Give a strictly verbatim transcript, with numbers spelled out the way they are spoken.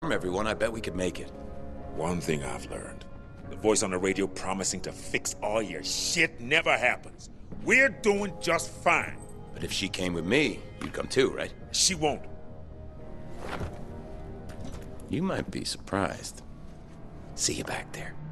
everyone, I bet we could make it. One thing I've learned. The voice on the radio promising to fix all your shit never happens. We're doing just fine. But if she came with me, you'd come too, right? She won't. You might be surprised. See you back there.